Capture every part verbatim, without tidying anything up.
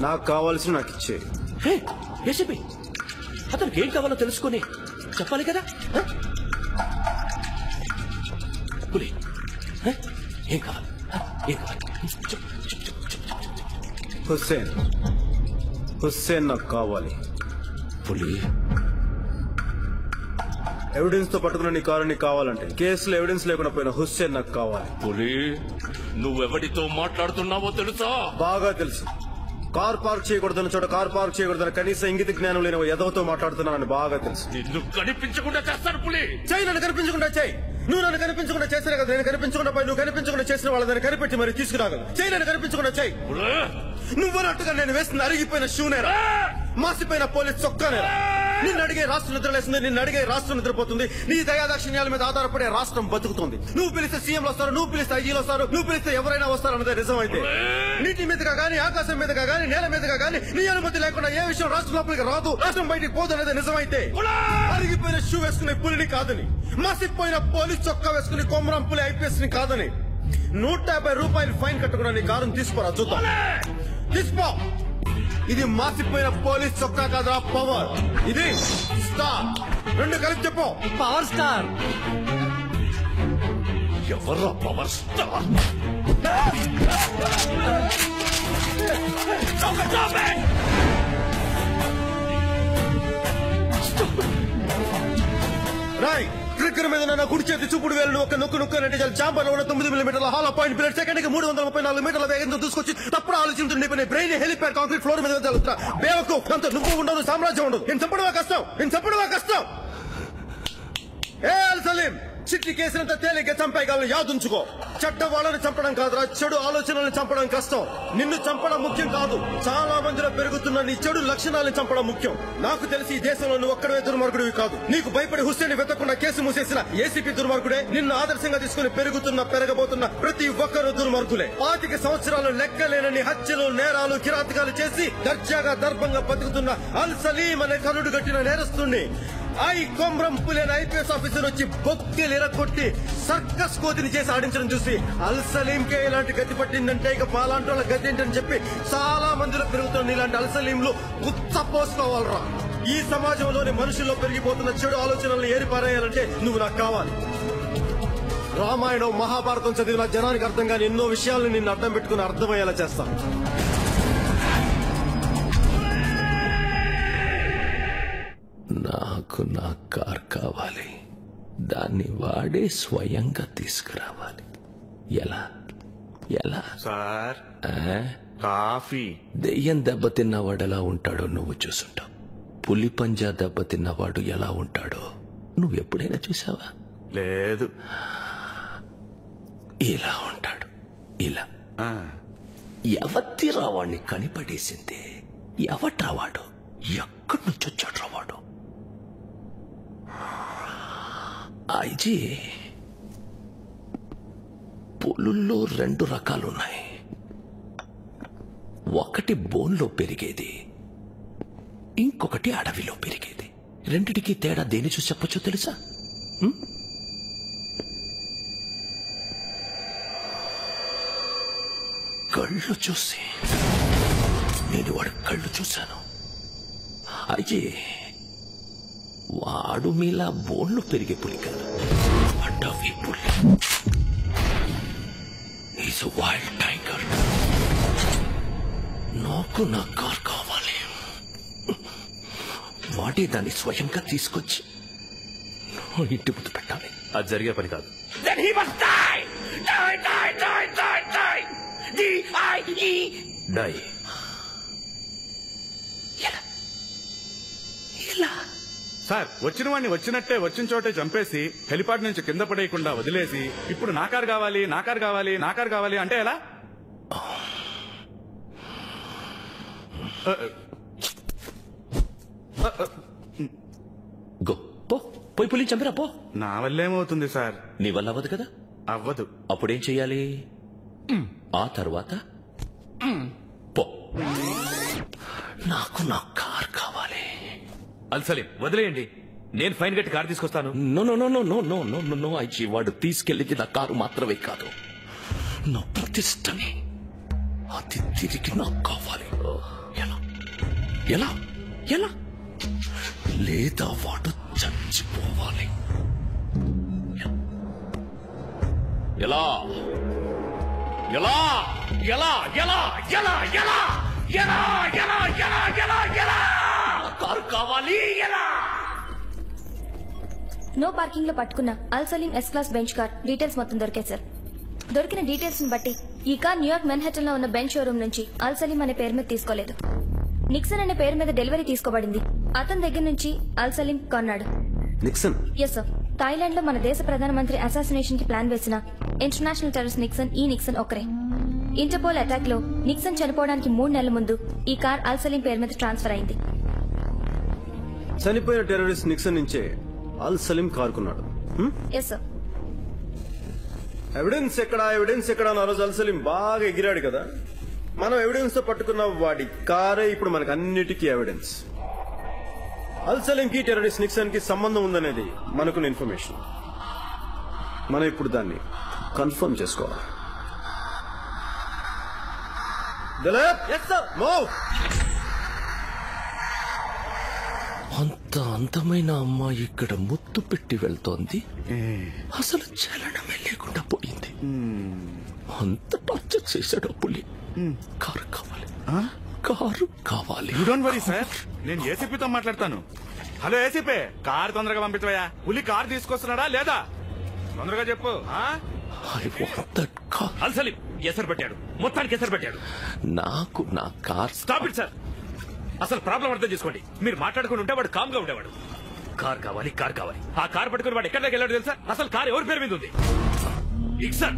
నాకు కావాల్సిన నాకు ఇచ్చే. ఏసీపీ అతనికి ఏం కావాలో తెలుసుకొని చెప్పాలి కదా. పులి ఏం కావాలి ఏం కావాలి? హుస్సేన్ హుస్సేన్ నాకు కావాలి. పులి ఎవిడెన్స్ తో పట్టుకున్న నీ కారు నీకు కావాలంటే కేసులో ఎవిడెన్స్ లేకుండా పోయిన హుస్సేన్ నాకు కావాలి. పులి నువ్వెవడితో మాట్లాడుతున్నావో తెలుసా? బాగా తెలుసు. కార్ పార్క్ చేయకూడదన్న చోట కార్ పార్క్ చేయకూడదని కనీసం ఇంగిత జ్ఞానం లేని ఎదవతో మాట్లాడుతున్నానని బాగా తెలుసు. నిన్ను కనిపించకుండా చేస్తాను పులి. చెయ్యి, నన్ను కనిపించకుండా చెయ్యి. నువ్వు నన్ను కనిపించకుండా చేసినా కదా నేను కనిపించకుండా పోయి నువ్వు కనిపించకుండా చేసిన వాళ్ళని కనిపెట్టి మరి తీసుకురాగలవు. చెయ్యి, నన్ను కనిపించకుండా చెయ్యి. నువ్వన్నట్టుగా నేను వేసిన అరిగిపోయిన షూనేరా, మాసిపోయిన పోలీస్ చొక్కానేరా. నిన్ను అడిగే రాష్ట్రం నిద్రలేస్తుంది, నిన్ను అడిగే రాష్ట్రం నిద్రపోతుంది. నీ దయాదాక్షిణ్యాల మీద ఆధారపడే రాష్ట్రం బతుకుతుంది. నువ్వు పిలిస్తే సీఎంలు వస్తారు, నువ్వు పిలిస్తే ఐజీలు వస్తారు, నువ్వు పిలిస్తే ఎవరైనా వస్తారు అన్నదే నిజమైతే నీటి మీదుగా గానీ ఆకాశం మీదుగా గానీ నేల మీదుగా గానీ నీ అనుమతి లేకుండా ఏ విషయం రాష్ట్రం లోపలికి రాదు, రాష్ట్రం బయటికి పోదు అనేది నిజమైతే అరిగిపోయిన షూ వేసుకునే పులిని కాదని, మాసిపోయిన పోలీస్ చొక్కా వేసుకుని కొమరం పులి ఐపీఎస్ ని కాదని నూట యాభై రూపాయలు ఫైన్ కట్టుకున్న నీ కారును తీసుకోరా చూద్దాం. తీసుకో. ఇది మాసిపోయిన పోలీస్ చొక్కా కాదురా, పవర్. ఇది స్టార్. రెండు కలిపి చెప్పు. Power star. ఎవర్రా పవర్ స్టార్? రాయ్ ట్రిగ్గర్ మీద నా కుడి చేతి చూపుడు వేలు ఒక నొక్కు నొక్కు అంటే చాలా చాంబర్ లో తొమ్మిది మిల్లీమీటర్ల హాల్ పాయింట్ పిల్లర్ సెకండ్ కి మూడు వందల ముప్పై నాలుగు మీటర్ల వేగంతో దూసుకొచ్చి తప్పుడు ఆలోచించుంటే బ్రెయిన్ హెలిప్యాడ్ కాంక్రీట్ ఫ్లోర్ మీద వెళ్తా. బేవకు అంత నువ్వు ఉండదు, సామ్రాజ్యం ఉండదు. నేను చంపడమా కష్టం, నేను చంపడమా కష్టం. ఏ అల్ సలీం, చిట్టి కేసినంత తేలిగ్గా చంపేయగలను, యాదుంచుకో. చెడ్డ వాళ్ళని చంపడం కాదురా, చెడు ఆలోచనలను చంపడం కష్టం. నిన్ను చంపడం ముఖ్యం కాదు, చాలా మందిలో పెరుగుతున్న నీ చెడు లక్షణాలను చంపడం ముఖ్యం. నాకు తెలిసి ఈ దేశంలో నువ్వు ఒక్కడే దుర్మార్గుడివి కాదు. నీకు భయపడి హుస్సేన్ వెతకుండా కేసు మూసేసిన ఏసీపీ దుర్మార్గుడే. నిన్ను ఆదర్శంగా తీసుకుని పెరుగుతున్న పెరగబోతున్న ప్రతి ఒక్కరూ దుర్మార్గులే. పాతిక సంవత్సరాలు లెక్కలేనని హత్యలు, నేరాలు, కిరాతకాలు చేసి దర్జాగా దర్భంగా బతుకుతున్న అల్ సలీం అనే కనుడు గట్టిన నేరస్తుణ్ణి ఐ కొమ్రం పులిని ఐపీఎస్ ఆఫీసర్ వచ్చి బొక్కెలు ఎరగొట్టి సర్కస్ కోతిని చేసి ఆడించడం చూసి అల్ సలీంకే ఇలాంటి గతి పట్టిందంటే ఇక మాలాంటి వాళ్ళ గతి ఏంటని చెప్పి చాలా మందిలో పెరుగుతున్న ఇలాంటి అల్ సలీంలు ఉచ్చపోసుకోవాలరా. ఈ సమాజంలోని మనుషుల్లో పెరిగిపోతున్న చెడు ఆలోచనలను ఏరిపారేయాలంటే నువ్వు నాకు కావాలి. రామాయణం మహాభారతం చదివిన జనానికి అర్థం కాని ఎన్నో విషయాలను నిన్ను అర్థం పెట్టుకుని అర్థమయ్యేలా చేస్తాను. నాకు నా కార్ కావాలి, దాన్ని వాడే స్వయంగా తీసుకురావాలి. ఎలా ఎలా సార్? కాఫీ. దెయ్యం దెబ్బతిన్నవాడు ఎలా ఉంటాడో నువ్వు చూసుంటావు. పులి పంజా దెబ్బతిన్నవాడు ఎలా ఉంటాడో నువ్వు ఎప్పుడైనా చూసావా? లేదు. ఇలా ఉంటాడు, ఇలా. ఎవత్తి రావాడిని కనిపడేసింది. ఎవట్రావాడు, ఎక్కడి నుంచి వచ్చాడు రావాడు? ఐజీ, పులుల్లో రెండు రకాలున్నాయి. ఒకటి బోన్లో పెరిగేది, ఇంకొకటి అడవిలో పెరిగేది. రెండిటికి తేడా దేని చూసి చెప్పొచ్చో తెలుసా? కళ్ళు చూసి. నేను వాడి కళ్ళు చూశాను. అయ్యే, వాడు మీలా బోన్లు పెరిగే పులి కాదు, అడవి పులి. Is wild tiger. నాకు నా కార్ కావాలి. వాడే దాన్ని స్వయంగా తీసుకొచ్చి ఇంటి ముందు పెట్టాలి. అది జరిగే పని కాదు. Then he must die! Die, die, die, die, die! D I E die. ఎలా ఎలా సార్, వచ్చిన వాడిని వచ్చినట్టే వచ్చిన చోటే చంపేసి హెలిపాడ్ నుంచి కింద పడేయకుండా వదిలేసి ఇప్పుడు నా కారు కావాలి, నా కారు కావాలి, నా కారు కావాలి అంటే ఎలా? గో పో, పోయి పులిని చంపిరా పో. నా వల్లేమవుతుంది సార్? నీ వల్ల అవ్వదు కదా. అవ్వదు. అప్పుడేం చెయ్యాలి? ఆ తర్వాత పో. నాకు నా కార్ కావాలి. అల్ సలీం, వదిలేయండి, నేను ఫైన్ కట్టి కారు తీసుకొస్తాను. No no no no no no no no no IG, వాడు తీసుకెళ్ళింది నా కారు మాత్రమే కాదు, నా ప్రతిష్టని. అది తిరిగి నాకు కావాలి. ఎలా ఎలా లేదా వాడు చచ్చిపోవాలి. ఎలా ఎలా ఎలా ఎలా ఎలా ఎలా ఎలా ఎలా ఎలా ఎలా ఎలా కారు కావాలి. ఎలా నో పార్కింగ్ లో పట్టుకున్న Al Saleem S class Benz car details మొత్తం దొరికాయి సార్. దొరికిన డీటెయిల్స్ ని బట్టి ఈ కార్ న్యూయార్క్ మెన్హాటన్ లో ఉన్న బెంచ్ షోరూమ్ నుంచి అల్సలీం అనే పేరు మీద తీసుకోలేదు. నిక్సన్ అనే పేరు మీద డెలివరీ తీసుకోబడింది. అతని దగ్గర నుంచి అల్సలీం కొన్నాడు. నిక్సన్? Yes sir. థాయిలాండ్ లో మన దేశ ప్రధానమంత్రి అసాసినేషన్ కి ప్లాన్ వేసిన ఇంటర్నేషనల్ టెర్రరిస్ట్ నిక్సన్ ఈ నిక్సన్ ఒకరే. ఇంటర్పోల్ అటాక్ లో నిక్సన్ చనిపోవడానికి మూడు నెలల ముందు ఈ కార్ అల్సలీం పేరు మీద ట్రాన్స్ఫర్ అయింది. చనిపోయిన టెర్రరిస్ట్ నిక్సన్ నుంచే అల్ సలీం కారుకున్నాడు. Yes sir. ఎవిడెన్స్ ఎక్కడా ఎవిడెన్స్ ఎక్కడా అని ఆ రోజు అల్ సలీం బాగా ఎగిరాడు కదా. మనం ఎవిడెన్స్ తో పట్టుకున్న వాడి కారే ఇప్పుడు మనకు అన్నిటికీ ఎవిడెన్స్. అల్ సలీం కి టెర్రరిస్ట్ నిక్సన్ కి సంబంధం ఉందనేది మనకున్న ఇన్ఫర్మేషన్. మనం ఇప్పుడు దాన్ని కన్ఫర్మ్ చేసుకోవాలి. అంత అందమైన అమ్మాయి ఇక్కడ ముద్దు పెట్టి వెళ్తోంది, అసలు చలనమే లేకుండా పోయింది. అంత టార్చర్ చేశాడు పులి. కారు కావాలి, కారు కావాలి. డోంట్ వరీ సార్, నేను ఏసీపీతో మాట్లాడతాను. హలో ఏసీపీ, కారు తొందరగా పంపించవయ్యా. పులి కారు తీసుకొస్తున్నాడా లేదా తొందరగా చెప్పు. అల్సలీం ఎసరు పెట్టాడు, మొత్తానికి ఎసరు పెట్టాడు. నాకు నా కార్. Stop it sir. అసలు ప్రాబ్లం అర్థం చేసుకోండి. మీరు మాట్లాడుకుని ఉంటే వాడు కామ్ గా ఉండేవాడు. కార్ కావాలి, కార్ కావాలి. ఆ కార్ పట్టుకుని వాడు ఎక్కడి దగ్గర వెళ్ళాడు తెలుసా? అసలు కార్ ఎవరి పేరు మీద ఉంది? నిక్సన్.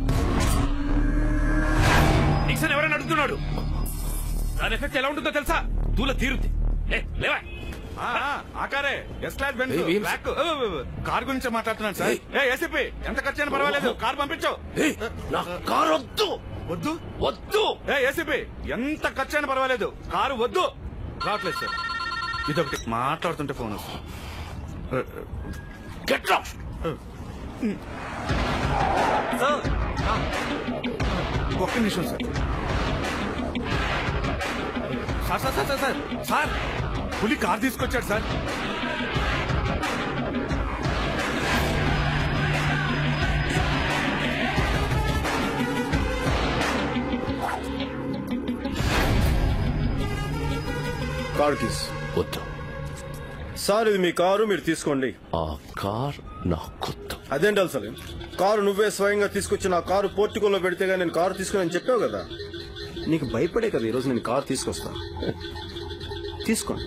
నిక్సన్ ఎవరైనా అడుగుతున్నాడు. దాని ఎఫెక్ట్ ఎలా ఉంటుందో తెలుసా? దూల తీరుద్ది. లేవా? ఆ కారే S class Benz black. Car గురించి మాట్లాడుతున్నాను సార్. ఏ ఏసీపీ, ఎంత ఖర్చు అయినా పర్వాలేదు, కార్ పంపించు. కారు వద్దు వద్దు వద్దు. ఏ ఏసీపీ, ఎంత ఖర్చు అయినా పర్వాలేదు, కారు వద్దు. రావట్లేదు సార్. ఇదొకటి మాట్లాడుతుంటే ఫోన్ వస్తుంది. ఒక్క నిమిషం sir. Sir sir sir sir sir పులి కార్ తీసుకొచ్చాడు సార్. కారు కీస్ వద్దు సార్, ఇది మీ కారు, మీరు తీసుకోండి. ఆ కార్ నా కొత్త. అదేంటి అల్సలీం, కారు నువ్వే స్వయంగా తీసుకొచ్చి నా కారు పోర్టికోలో పెడితేగా నేను కారు తీసుకుని చెప్పావు కదా. నీకు భయపడే కదా ఈరోజు నేను కారు తీసుకొస్తాను. తీసుకోండి.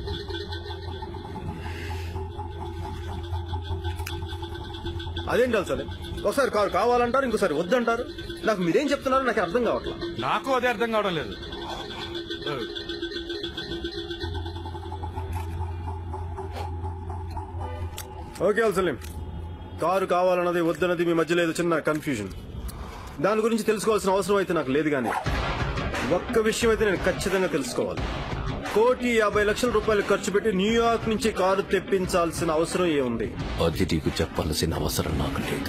అదేంటి అల్సలీం, ఒకసారి కారు కావాలంటారు, ఇంకోసారి వద్దంటారు. నాకు మీరేం చెప్తున్నారో నాకు అర్థం కావట్లేదు. నాకు అదే అర్థం కావడం లేదు. ఓకే అల్సలీం, కారు కావాలన్నది వద్దన్నది మీ మధ్యలో ఏదో చిన్న కన్ఫ్యూజన్. దాని గురించి తెలుసుకోవాల్సిన అవసరం అయితే నాకు లేదు, కానీ ఒక్క విషయం అయితే నేను ఖచ్చితంగా తెలుసుకోవాలి. కోటి యాభై లక్షల రూపాయలు ఖర్చు పెట్టి న్యూయార్క్ నుంచి కారు తెప్పించాల్సిన అవసరం ఏముంది? అది నీకు చెప్పాల్సిన అవసరం నాకు లేదు.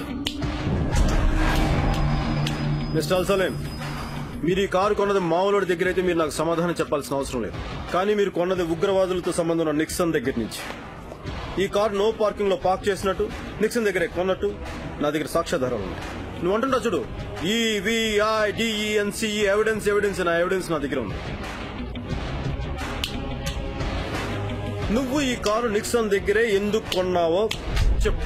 మిస్టర్ అల్సలీం, మీరు ఈ కారు కొన్నది మామూలు దగ్గర అయితే మీరు నాకు సమాధానం చెప్పాల్సిన అవసరం లేదు. కానీ మీరు కొన్నది ఉగ్రవాదులతో సంబంధం ఉన్న నిక్సన్ దగ్గర నుంచి. ఈ కారు నో పార్కింగ్ లో పార్క్ చేసినట్టు, నిక్సన్ దగ్గర కొన్నట్టు నా దగ్గర సాక్ష్యాధారాలు ఉన్నాయి. నువ్వు అంటుంటా చూడు, ఈవిఐడిఈఎన్సి ఎవిడెన్స్ ఎవిడెన్స్ నా ఎవిడెన్స్ నా దగ్గర ఉంది. నువ్వు ఈ కారు నిక్సన్ దగ్గరే ఎందుకు కొన్నావో చెప్పు.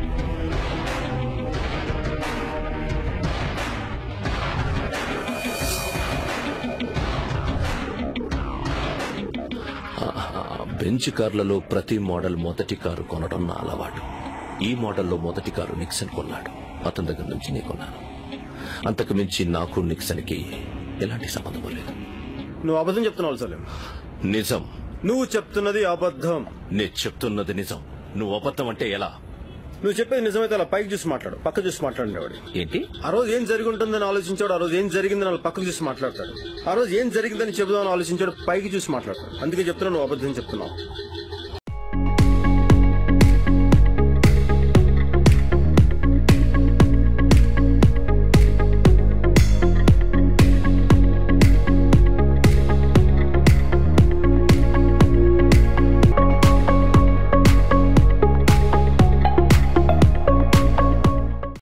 బెంచ్ కార్లలో ప్రతి మోడల్ మొదటి కారు కొనడం నా అలవాటు. ఈ మోడల్లో మొదటి కారు నిక్సన్ కొన్నాడు, అతని దగ్గర నుంచి నేను కొన్నాను. అంతకు మించి నాకు నిక్సన్ కి ఎలాంటి సంబంధం లేదు. నువ్వు అబద్ధం చెప్తున్నావు సలీం. నిజం. నువ్వు చెప్తున్నది అబద్ధం. నేను చెప్తున్నది నిజం. నువ్వు అబద్ధం అంటే ఎలా? నువ్వు చెప్పేది నిజమైతే అలా పైకి చూసి మాట్లాడు, పక్క చూసి మాట్లాడేవాడు. ఏంటి? ఆ రోజు ఏం జరిగి ఉంటుందని ఆలోచించాడు, ఆ రోజు ఏం జరిగిందని వాళ్ళు పక్కకు చూసి మాట్లాడతాడు. ఆ రోజు ఏం జరిగిందని చెబుదామని ఆలోచించాడు, పైకి చూసి మాట్లాడతాడు. అందుకే చెప్తున్నా నువ్వు అబద్ధం చెప్తున్నావు.